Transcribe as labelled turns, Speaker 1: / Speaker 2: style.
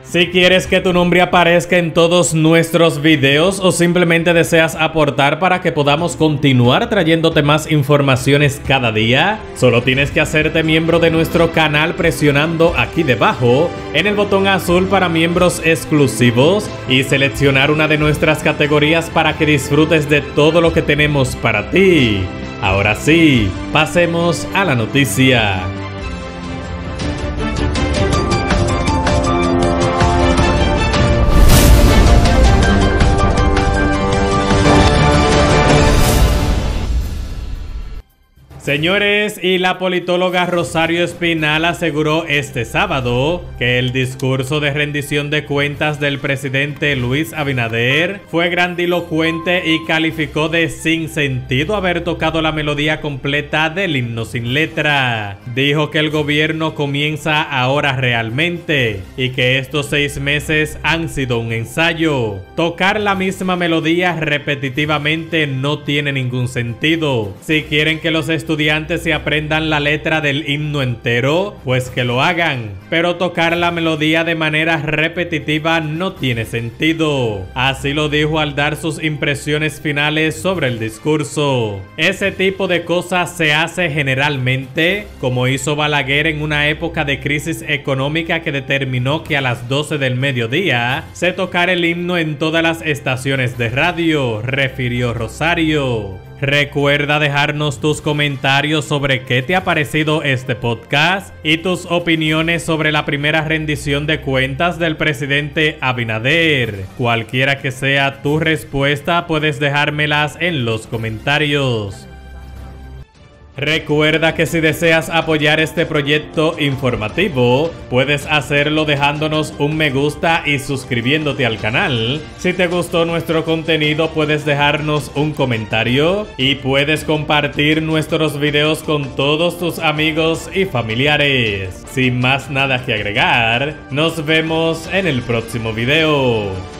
Speaker 1: Si quieres que tu nombre aparezca en todos nuestros videos o simplemente deseas aportar para que podamos continuar trayéndote más informaciones cada día, solo tienes que hacerte miembro de nuestro canal presionando aquí debajo en el botón azul para miembros exclusivos y seleccionar una de nuestras categorías para que disfrutes de todo lo que tenemos para ti. Ahora sí, pasemos a la noticia. Señores, y la politóloga Rosario Espinal aseguró este sábado que el discurso de rendición de cuentas del presidente Luis Abinader fue grandilocuente y calificó de sin sentido haber tocado la melodía completa del himno sin letra. Dijo que el gobierno comienza ahora realmente y que estos 6 meses han sido un ensayo. Tocar la misma melodía repetitivamente no tiene ningún sentido. Si quieren que los estudiantes se aprendan la letra del himno entero, pues que lo hagan, pero tocar la melodía de manera repetitiva no tiene sentido. Así lo dijo al dar sus impresiones finales sobre el discurso. Ese tipo de cosas se hace generalmente, como hizo Balaguer en una época de crisis económica que determinó que a las 12 del mediodía se tocara el himno en todas las estaciones de radio, refirió Rosario. Recuerda dejarnos tus comentarios sobre qué te ha parecido este podcast y tus opiniones sobre la primera rendición de cuentas del presidente Abinader. Cualquiera que sea tu respuesta, puedes dejármelas en los comentarios. Recuerda que si deseas apoyar este proyecto informativo, puedes hacerlo dejándonos un me gusta y suscribiéndote al canal. Si te gustó nuestro contenido, puedes dejarnos un comentario y puedes compartir nuestros videos con todos tus amigos y familiares. Sin más nada que agregar, nos vemos en el próximo video.